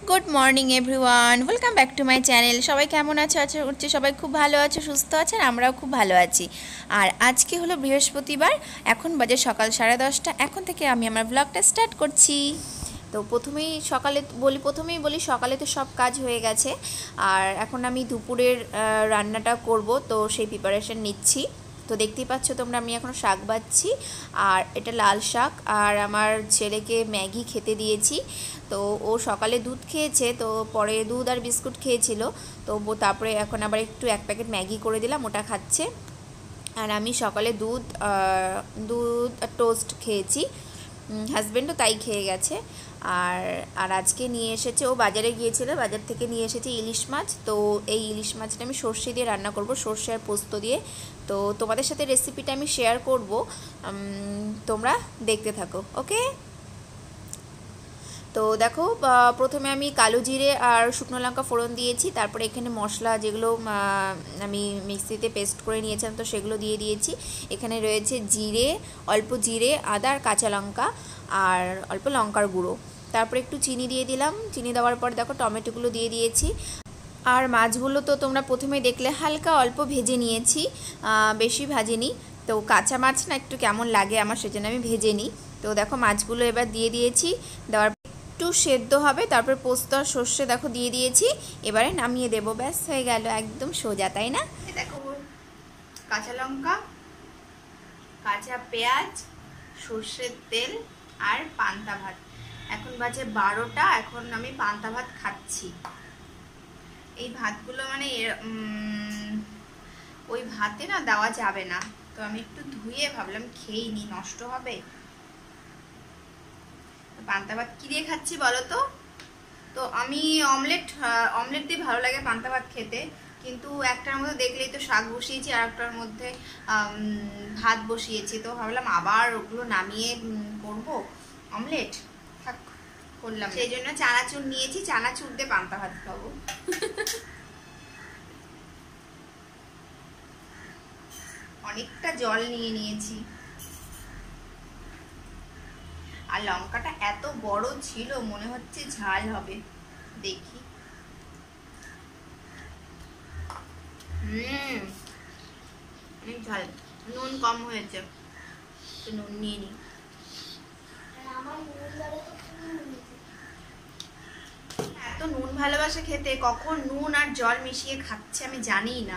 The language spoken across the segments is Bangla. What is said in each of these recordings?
Good morning everyone, welcome back to my channel. সবাই কেমন আছো? আশা করছি সবাই খুব ভালো আছো, সুস্থ আছেন, আমরাও খুব ভালো আছি। আর আজকে হলো বৃহস্পতিবার, এখন বাজে সকাল 10:30। এখন থেকে আমি আমার ব্লগটা স্টার্ট করছি। তো প্রথমেই বলি সকালে তো সব কাজ হয়ে গেছে, আর এখন আমি দুপুরের রান্নাটা করব, তো সেই প্রিপারেশন নিচ্ছি। তো দেখতেই পাচ্ছ তোমরা, আমি এখন শাক বাছছি, আর এটা লাল শাক। আর আমার ছেলেকে ম্যাগি খেতে দিয়েছি। তো ও সকালে দুধ খেয়েছে, তো পরে দুধ আর বিস্কুট খেয়েছিল। তো তারপরে এখন আবার একটু 1 প্যাকেট ম্যাগি করে দিলাম, ওটা খাচ্ছে। আর আমি সকালে দুধ আর টোস্ট খেয়েছি, হাজব্যান্ডও তাই খেয়ে গেছে। আর আর আজকে নিয়ে এসেছে, ও বাজারে গিয়েছিল, বাজার থেকে নিয়ে এসেছে ইলিশ মাছ। তো এই ইলিশ মাছটা আমি সর্ষে দিয়ে রান্না করব, সর্ষে আর পোস্ত দিয়ে। তো তোমাদের সাথে রেসিপিটা আমি শেয়ার করব, তোমরা দেখতে থাকো, ওকে। তো দেখো, প্রথমে আমি কালো জিরে আর শুকনো লঙ্কা ফোড়ন দিয়েছি, তারপরে এখানে মশলা যেগুলো আমি মিক্সিতে পেস্ট করে নিয়েছিলাম, তো সেগুলো দিয়ে দিয়েছি। এখানে রয়েছে জিরে, অল্প জিরে, আদা আর কাঁচা লঙ্কা, আর অল্প লঙ্কার গুঁড়ো। তারপরে একটু চিনি দিয়ে দিলাম, চিনি দেওয়ার পর দেখো টমেটোগুলো দিয়ে দিয়েছি। আর মাছগুলো তো তোমরা প্রথমে দেখলে হালকা অল্প ভেজে নিয়েছি, বেশি ভাজিনি। তো কাঁচা মাছ না একটু কেমন লাগে আমার, সেজন্য আমি ভেজে নিই। তো দেখো মাছগুলো এবার দিয়ে দিয়েছি, দেওয়ার একটু সেদ্ধ হবে, তারপর পোস্ত আর সর্ষে দেখো দিয়ে দিয়েছি। এবারে নামিয়ে দেবো, ব্যাস হয়ে গেল, একদম সোজা, তাই না? দেখো, কাঁচা লঙ্কা, কাঁচা পেঁয়াজ, সর্ষের তেল আর পান্তা ভাত। এখন বাজে 12টা, এখন আমি পান্তা ভাত খাচ্ছি। এই ভাতগুলো মানে ওই ভাতে না দেওয়া যাবে না, তো আমি একটু ধুয়ে ভাবলাম খেয়েই নি, নষ্ট হবে। পান্তা ভাত কি দিয়ে খাচ্ছি বলো তো? তো আমি অমলেট দিয়ে ভালো লাগে পান্তা ভাত খেতে, কিন্তু একটার মধ্যে দেখলেই তো শাক বসিয়েছি, আর একটার মধ্যে ভাত বসিয়েছি। তো ভাবলাম আবার ওগুলো নামিয়ে করব অমলেট, থাক করলাম। সেই জন্য চানাচুর নিয়েছি, চানাচুর দিয়ে পান্তা ভাত খাবো। অনেকটা জল নিয়ে নিয়েছি, আর লঙ্কাটা এত বড় ছিল, মনে হচ্ছে ঝাল হবে, দেখি। অনেক ঝাল, নুন কম হয়েছে, তো নুন নিয়ে নি। এত নুন ভালোবাসে খেতে, কখন নুন আর জল মিশিয়ে খাচ্ছে আমি জানি না।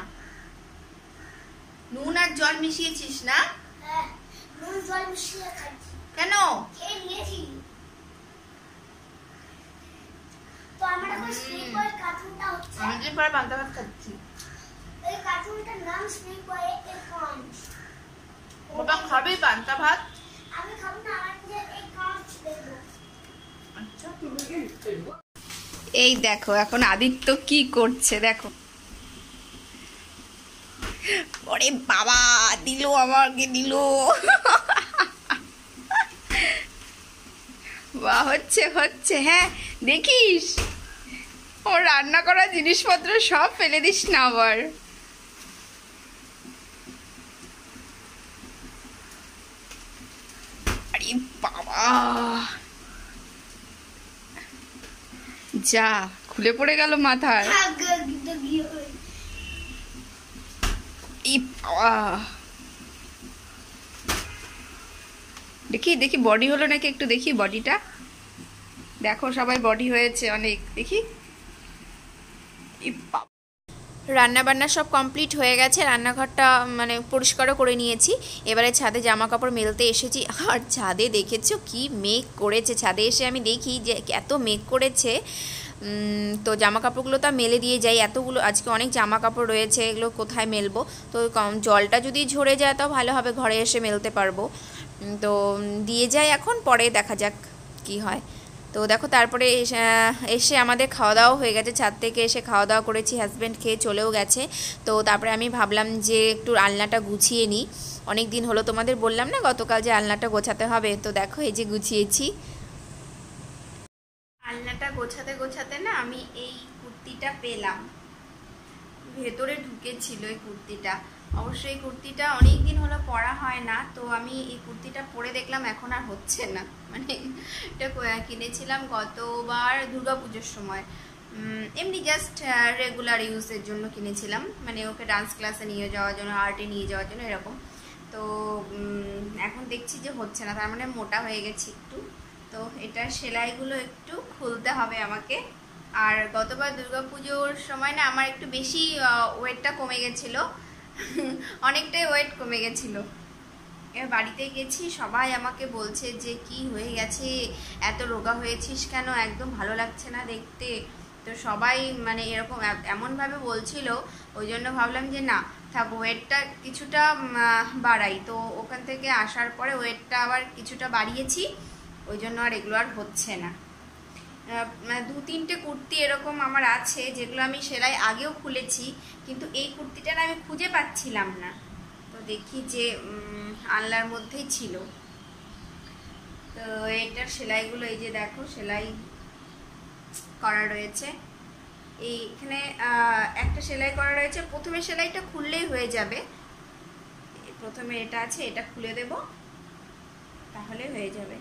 নুন আর জল মিশিয়েছিস না? নুন জল মিশিয়ে খাচ্ছি। কেন? তো আমরা এখন স্নেক বয়ের কার্টুনটা হচ্ছে, আমি পরে পান্তা ভাত খাচ্ছি। এই কার্টুনটার নাম স্নেক বয় একাউন্ট। ওটা খাবে পান্তা ভাত? আমি খাবো না, আমি যে একাউন্ট দেব। আচ্ছা, তুমি কি দেব? এই দেখো এখন আদিত্য কি করছে, দেখো। ওরে বাবা, দিল, আমাকে দিল। বাহ, হচ্ছে হচ্ছে, হ্যাঁ দেখিস, ওর রান্না করা জিনিসপত্র সব ফেলে দিস না আবার। আরে বাবা, যা খুলে পড়ে গেল মাথায়। দেখি দেখি বডি হলো নাকি, একটু দেখি বডিটা। দেখো সবাই বডি হয়েছে অনেক, দেখি। রান্না বান্না সব কমপ্লিট হয়ে গেছে, রান্নাঘরটা মানে পরিষ্কারও করে নিয়েছি। এবারে ছাদে জামা কাপড় মেলতে এসেছি, আর ছাদে দেখেছো কি মেঘ করেছে। ছাদে এসে আমি দেখি যে এত মেঘ করেছে, তো জামা কাপড়গুলো তো মেলে দিয়ে যাই, এতগুলো আজকে অনেক জামা কাপড় রয়েছে, এগুলো কোথায় মেলবো? তো জলটা যদি ঝরে যায় তাও ভালো হবে, ঘরে এসে মেলতে পারবো। তো দিয়ে যাই, এখন পরে দেখা যাক কি হয়। তো দেখো তারপরে এসে আমাদের খাওয়া দাওয়া হয়ে গেছে, ছাদ থেকে এসে খাওয়া দাওয়া করেছি, হাজব্যান্ড খেয়ে চলেও গেছে। তো তারপরে আমি ভাবলাম যে একটু আলনাটা গুছিয়ে নিই, অনেক দিন হলো, তোমাদের বললাম না গতকাল যে আলনাটা গোছাতে হবে। তো দেখো এই যে গুছিয়েছি। আলনাটা গোছাতে গোছাতে না আমি এই কুর্তিটা পেলাম, ভেতরে ঢুকেছিল এই কুর্তিটা। অবশ্যই কুর্তিটা অনেক দিন হলো পরা হয় না, তো আমি এই কুর্তিটা পরে দেখলাম এখন আর হচ্ছে না। মানে এটা কিনেছিলাম গতবার দুর্গাপুজোর সময়, এমনি জাস্ট রেগুলার ইউজের জন্য কিনেছিলাম, মানে ওকে ডান্স ক্লাসে নিয়ে যাওয়ার জন্য, আর্টে নিয়ে যাওয়ার জন্য এরকম। তো এখন দেখছি যে হচ্ছে না, তার মানে মোটা হয়ে গেছে একটু। তো এটার সেলাইগুলো একটু খুলতে হবে আমাকে। আর গতবার দুর্গাপুজোর সময় না আমার একটু বেশি ওয়েটটা কমে গেছিলো, অনেকটাই ওয়েট কমে গেছিলো। এবার বাড়িতে গেছি, সবাই আমাকে বলছে যে কি হয়ে গেছে, এত রোগা হয়েছিস কেন, একদম ভালো লাগছে না দেখতে। তো সবাই মানে এরকম এমনভাবে বলছিল, ওই জন্য ভাবলাম যে না থাক, ওয়েটটা কিছুটা বাড়াই। তো ওখান থেকে আসার পরে ওয়েটটা আবার কিছুটা বাড়িয়েছি, ওই জন্য আর এগুলো আর হচ্ছে না। 2-3টে কুর্তি এরকম আমার আছে যেগুলো আমি সেলাই আগেও খুলেছি, কিন্তু এই কুর্তিটা না আমি খুঁজে পাচ্ছিলাম না। তো দেখি যে আনলার মধ্যেই ছিল। তো এটার সেলাইগুলো এই যে দেখো, সেলাই করা রয়েছে এইখানে, একটা সেলাই করা রয়েছে। প্রথমে সেলাইটা খুললেই হয়ে যাবে, প্রথমে এটা আছে, এটা খুলে দেব, তাহলে হয়ে যাবে।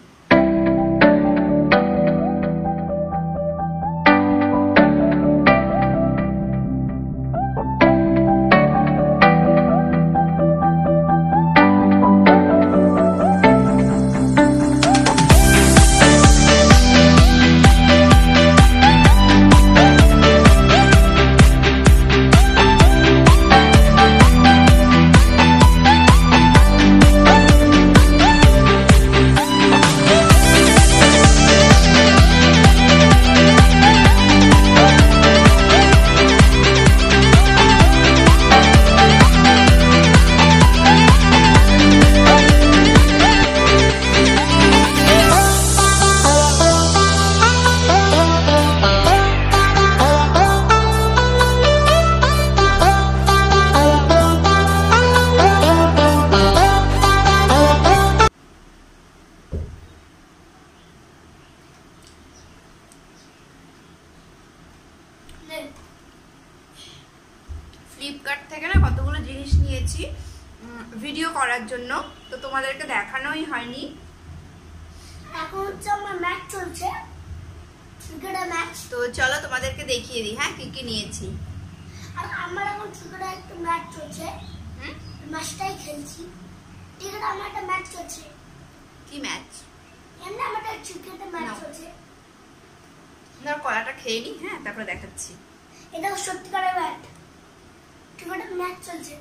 ফ্লিপকার্ট থেকে না কতগুলো জিনিস নিয়েছি ভিডিও করার জন্য, তো তোমাদেরকে দেখানোই হয়নি। এখন হচ্ছে আমার ম্যাচ চলছে, ক্রিকেটের ম্যাচ। তো চলো তোমাদেরকে দেখিয়ে দিই হ্যাঁ কি কি নিয়েছি। আর আমার এখন ক্রিকেটের একটা ম্যাচ চলছে, ম্যাচটাই খেলছি। ঠিক আছে, আমার একটা ম্যাচ চলছে। কি ম্যাচ? এমনি আমার একটা ক্রিকেটের ম্যাচ চলছে। ধর কলাটা খেয়ে নি, হ্যাঁ তারপরে দেখাচ্ছি। এটা সত্যিকারের ব্যাট, ক্রিকেটের ম্যাচ চলছে।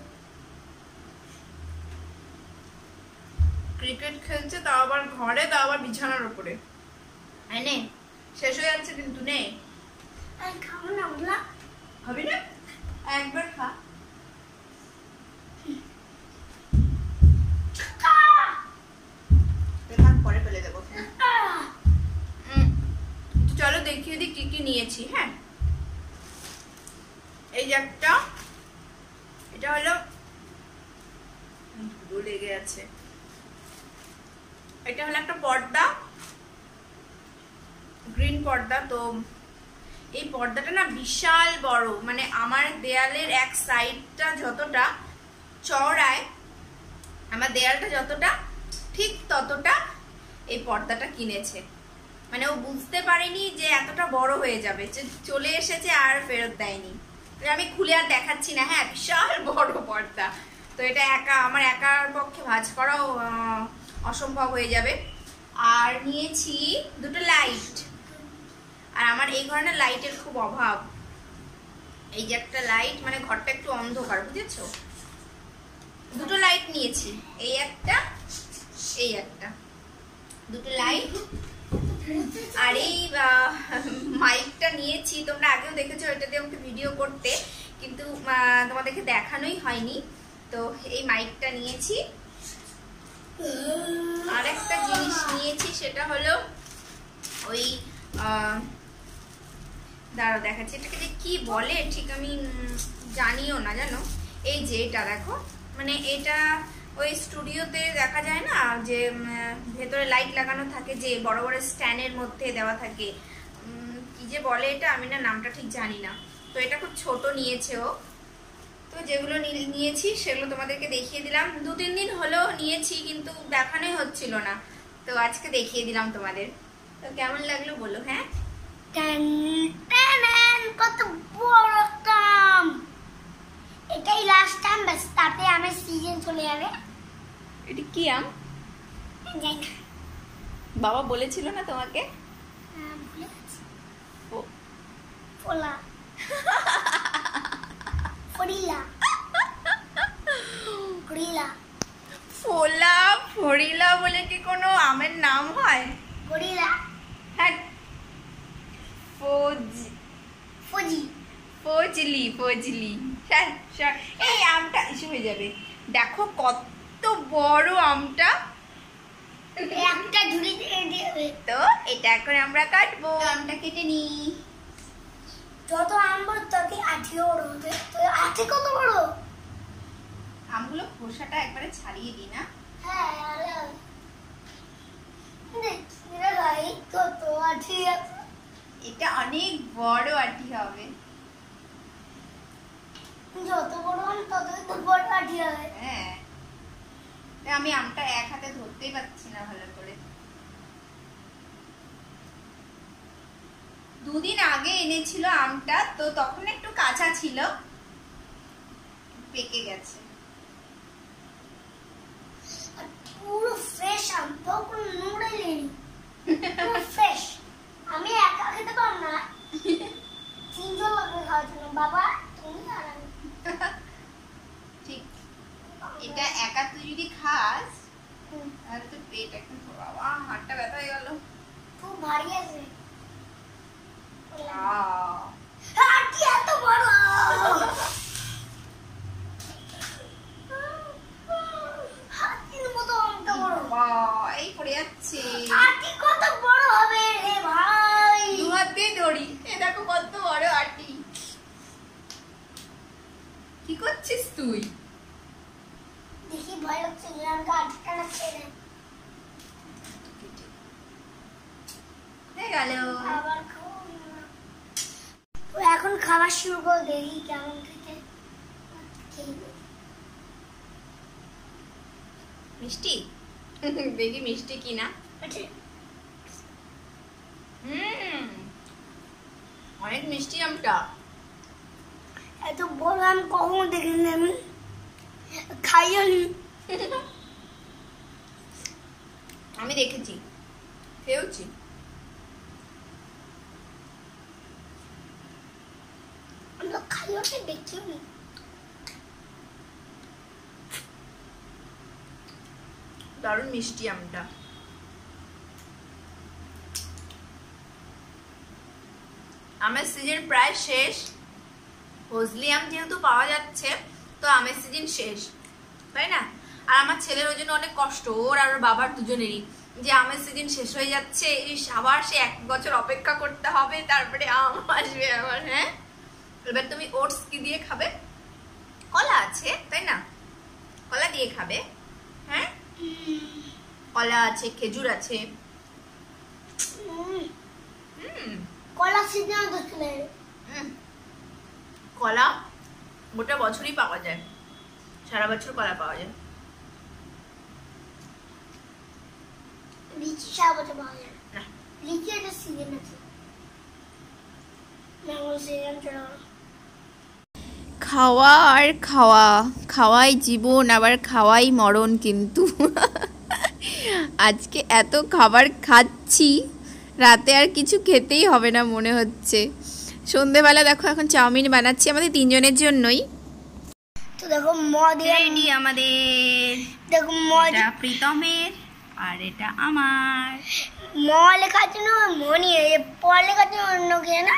ক্রিকেট খেলছে, তাও আবার ঘরে, তাও আবার বিছানার উপরে। নে শেষ হয়ে যাচ্ছে কিন্তু, নে খাবো না, ওগুলা হবে না, একবার খা। পরে ফেলে দেবো। চলো দেখিয়ে দিই কি কি নিয়েছি। হ্যাঁ এই যে একটা, এটা হলো লেগে আছে, এটা হলো একটা পর্দা, গ্রিন পর্দা। তো এই পর্দাটা না বিশাল বড়, মানে আমার দেয়ালের এক সাইডটা যতটা চওড়ায়, আমার দেয়ালটা যতটা ঠিক ততটা এই পর্দাটা কিনেছে। মানে ও বুঝতে পারেনি যে এতটা বড় হয়ে যাবে, চলে এসেছে আর ফেরত দেয়নি। আমি খুলে আর দেখাচ্ছি না। হ্যাঁ বিশাল বড় পর্দা, তো এটা আমার একার পক্ষে ভাঁজ করাও অসম্ভব হয়ে যাবে। আর নিয়েছি দুটো লাইট, আর আমার এই ধরনের লাইটের খুব অভাব। এই যে একটা লাইট, মানে ঘরটা একটু অন্ধকার, বুঝেছো? দুটো লাইট নিয়েছি, এই একটা, এই একটা, দুটো লাইট। আর এই মাইকটা নিয়েছি, তোমরা আগেও দেখেছো, এটা দিয়ে আমাকে ভিডিও করতে, কিন্তু তোমাদেরকে দেখানোই হয়নি। তো এই মাইকটা নিয়েছি। আর একটা জিনিস নিয়েছি, সেটা হলো ওই দাঁড়াও দেখাচ্ছি, এটাকে যে কি বলে ঠিক আমি জানিও না, জানো। এই যে এটা দেখো, মানে এটা ওই স্টুডিওতে দেখা যায় না যে ভেতরে লাইট লাগানো থাকে, যে বড় বড় স্ট্যান্ডের মধ্যে দেওয়া থাকে, কি যে বলে এটা, আমি না নামটা ঠিক জানি না। তো এটা খুব ছোট নিয়েছে ও, তো যেগুলো নিয়েছি সেগুলো তোমাদেরকে দেখিয়ে দিলাম। 2-3 দিন হলো নিয়েছি কিন্তু দেখানোই হচ্ছিল না, তো আজকে দেখিয়ে দিলাম তোমাদের। তো কেমন লাগলো বলো। হ্যাঁ, কত বড় একটা আম! এটাই লাস্ট টাইম, বাস তাতে আমের সিজন চলে যাবে। এটা কি আম? যাই না, বাবা বলেছিল না তোমাকে? ভুলে গেছি। ও ফোলা ফরিলা গরিলা ফোলা ফরিলা বলে কি কোনো আমের নাম হয়? গরিলা হ্যাঁ, ফজি ফজলি ফজলি। এই আমটা ইস্যু হয়ে যাবে। দেখো কত বড় আমটা। একটা ঝুড়ি দিয়ে দেবে। তো এটা এখন আমরা কাটবো। আমটা কেটে নি। যত আম বড় তত আঠিও বড় হবে। তো আঠি কত বড়? আমগুলো খোসাটা একবারে ছাড়িয়ে দিই না? হ্যাঁ, আরে দেখি রে ভাই কত আঠি আছে। এটা অনেক বড় আটি হবে। যত বড় আম ততই তো বড় আঠি হবে। হ্যাঁ, আমি আমটা এক হাতে ধরতেই পারছি না ভালো করে। 2 দিন আগে এনেছিল আমটা, তো তখন একটু কাঁচা ছিল, পেকে গেছে। আর পুরো ফ্রেশ আম, তখন নোড়ে লেনি পুরো ফ্রেশ। আমি একা খেতে পারব না, 3 জন লাগবে খাওয়ার জন্য। বাবা তুমি আর আমি। ঠিক, এটা একা তুই যদি খাস তাহলে তো পেট একদম, বাবা হাতটা ব্যথা হয়ে গেল। খুব ভারী আছে। আহ, আঠি এত বড়! হাতির মতো আমটা বড়। বাহ, এই পড়ে যাচ্ছে। আঠি কত বড় হবে রে ভাই! 2 হাত দিয়ে ধরি। এ দেখো কত বড় আটি। কি করছিস তুই? দেখি ভয় হচ্ছে, আমাকে আঠিটা না ছেড়ে হয়ে গেল। আবার খাবো না। তো এখন খাবার শুরু করে, দেখি কেমন খেতে। মিষ্টি? দেখি মিষ্টি কিনা। অনেক মিষ্টি আমটা। এত বড় আম কখনো দেখিনি আমি, খাইনি। আমি দেখেছি, খেয়েওছি। আমি তো খাইনি, দেখিনি। দারুণ মিষ্টি আমটা। আমের সিজন প্রায় শেষ। ফজলি আম যেহেতু পাওয়া যাচ্ছে, তো আমের সিজন শেষ, তাই না? আর আমার ছেলের ওই জন্য অনেক কষ্ট, ওর আর ওর বাবার দুজনেরই, যে আমের সিজন শেষ হয়ে যাচ্ছে, আবার সে 1 বছর অপেক্ষা করতে হবে, তারপরে আম আসবে আবার। হ্যাঁ, এবার তুমি ওটস কি দিয়ে খাবে? কলা আছে, তাই না? কলা দিয়ে খাবে। হ্যাঁ, কলা আছে, খেজুর আছে। কলা সিজন তো চলে যাবে। কলা গোটা বছরই পাওয়া যায়, সারা বছর কলা পাওয়া যায়। লিচি সারা বছর পাওয়া যায় না, লিচি একটা সিজন আছে, ম্যাঙ্গো সিজন চলে গেল। খাওয়া আর খাওয়া, খাওয়াই জীবন আবার খাওয়াই মরণ। কিন্তু আজকে এত খাবার খাচ্ছি, রাতে আর কিছু খেতেই হবে না মনে হচ্ছে। সন্ধেবেলা দেখো এখন চাউমিন বানাচ্ছি আমাদের 3 জনের জন্যই। তো দেখো মদ রেডি আমাদের। দেখো মদ, এটা প্রীতমের আর এটা আমার। ম লেখা আছে না, মনি, প লেখা আছে অন্য কে না।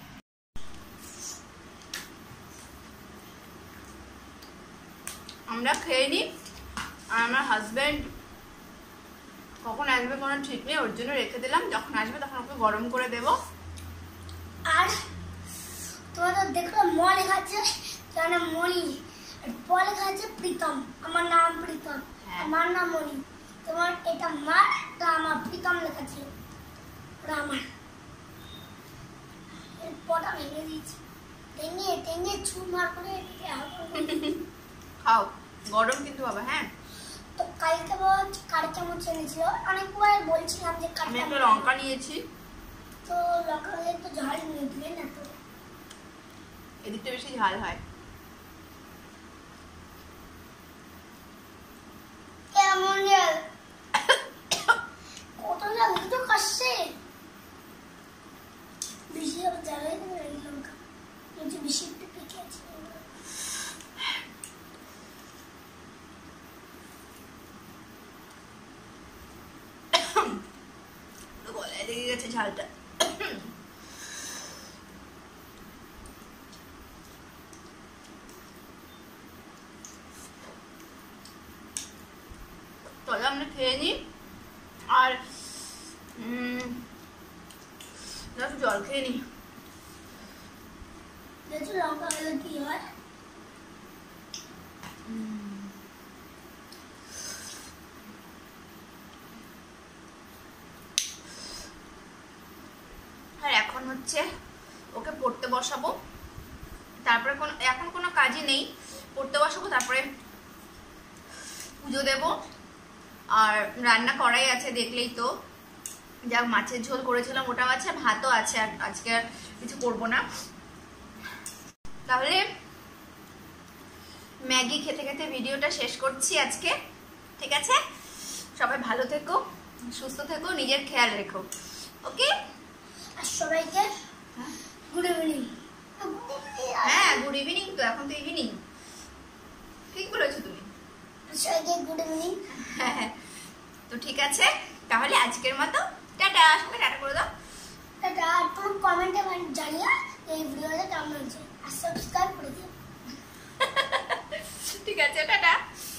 আমরা খেয়ে নিই, আর আমার হাজব্যান্ড কখন আসবে কোনো ঠিক নেই, ওর জন্য রেখে দিলাম, যখন আসবে তখন ওকে গরম করে দেবো। আর তোমাদের দেখো ম লেখা আছে তার নাম মনি, আর প লেখা আছে প্রীতম। আমার নাম প্রীতম, আমার নাম মনি। তোমার এটা মার, তো আমার প্রীতম লেখা ছিল, ওটা আমার। পটা ভেঙে দিয়েছি। টেঙ্গে টেঙ্গে ছু মার করে খাও, গরম কিন্তু বাবা। হ্যাঁ, তো কালকে বল কার চামচ এনেছিল, অনেকবার বলছিলাম যে কার আমি একটা লঙ্কা নিয়েছি, তো লঙ্কা তো ঝাল নিয়ে দিলে না, তো এদিকটা বেশি ঝাল হয়। কেমন ঝাল কত ঝাল তো খাচ্ছে, বেশি আবার ঝাল হয়ে যাবে এই লঙ্কা, বলছি বেশি একটু পেকে আছে। গলায় লেগে গেছে ঝালটা। তাহলে আমরা খেয়ে নিই, আর একটু জল খেয়ে নিই। দেখো লঙ্কা হলে কি হয়, আর এখন হচ্ছে ওকে পড়তে বসাবো, তারপরে এখন কোনো কাজই নেই, পড়তে বসাবো, তারপরে পুজো দেব। আর রান্না করাই আছে, দেখলেই তো, যা মাছের ঝোল করেছিলাম ওটাও আছে, ভাতও আছে, আর আজকে আর কিছু করবো না। তাহলে ম্যাগি খেতে খেতে ভিডিওটা শেষ করছি আজকে, ঠিক আছে? সবাই ভালো থেকো, সুস্থ থেকো, নিজের খেয়াল রেখো, ওকে? আর সবাইকে গুড ইভিনিং। হ্যাঁ, গুড ইভিনিং, তো এখন তো ইভিনিং, ঠিক বলেছো তুমি। সবাইকে গুড ইভিনিং। হ্যাঁ, তো ঠিক আছে, তাহলে আজকের মতো টাটা। সবাই টাটা করে দাও। টাটা। আর তোর কমেন্টে জানিয়ে এই ভিডিওটা কেমন হয়েছে, আর সাবস্ক্রাইব করে দিও। ঠিক আছে, টাটা।